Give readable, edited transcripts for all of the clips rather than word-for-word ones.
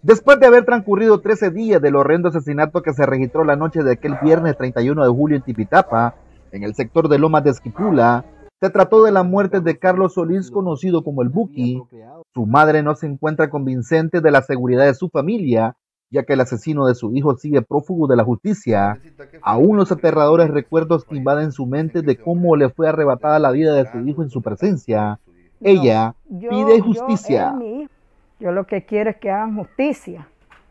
Después de haber transcurrido 13 días del horrendo asesinato que se registró la noche de aquel viernes 31 de julio en Tipitapa, en el sector de Lomas de Esquipula, se trató de la muerte de Carlos Solís, conocido como el Buki. Su madre no se encuentra convincente de la seguridad de su familia, ya que el asesino de su hijo sigue prófugo de la justicia. Aún los aterradores recuerdos que invaden su mente de cómo le fue arrebatada la vida de su hijo en su presencia. Ella pide justicia. Yo lo que quiero es que hagan justicia.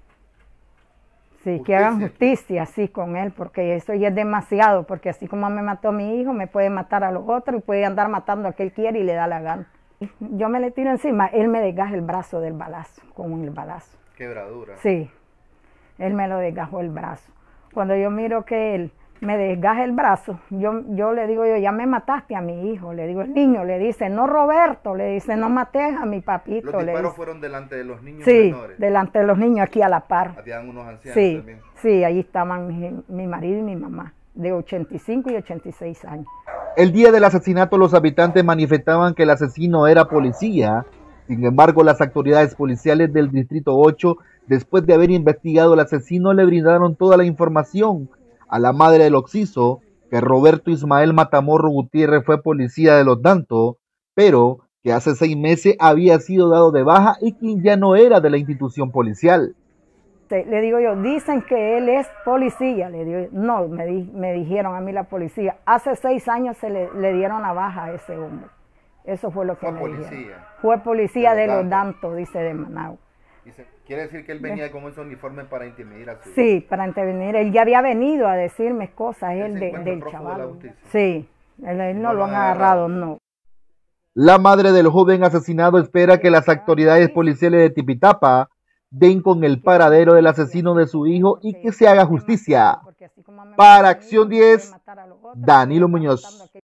Sí, que hagan justicia así con él, porque eso ya es demasiado, porque así como me mató a mi hijo, me puede matar a los otros y puede andar matando a quien quiere y le da la gana. Yo me le tiro encima, él me desgaja el brazo del balazo, con el balazo. ¿Quebradura? Sí, él me lo desgajó el brazo. Cuando yo miro que él me desgaja el brazo, yo le digo, ya me mataste a mi hijo, le digo, el niño le dice, no Roberto, le dice, no mates a mi papito. ¿Los disparos fueron delante de los niños menores? Sí, delante de los niños, aquí a la par. Habían unos ancianos también. Sí, ahí estaban mi marido y mi mamá, de 85 y 86 años. El día del asesinato los habitantes manifestaban que el asesino era policía. Sin embargo, las autoridades policiales del Distrito 8, después de haber investigado al asesino, le brindaron toda la información a la madre del occiso, que Roberto Ismael Matamorro Gutiérrez fue policía de Los Dantos, pero que hace 6 meses había sido dado de baja y que ya no era de la institución policial. Le digo yo, dicen que él es policía. Le digo, no, me dijeron a mí la policía, hace 6 años se le dieron la baja a ese hombre. Eso fue lo que me dijeron. Fue policía de Los Dantos, dice, de Managua. ¿Quiere decir que él venía con ese uniforme para intimidar a su hijo? Sí, para intervenir. Él ya había venido a decirme cosas, él del chaval. Sí, él no lo han agarrado, no. La madre del joven asesinado espera que las autoridades policiales de Tipitapa den con el paradero del asesino de su hijo y que se haga justicia. Para Acción 10, Danilo Muñoz.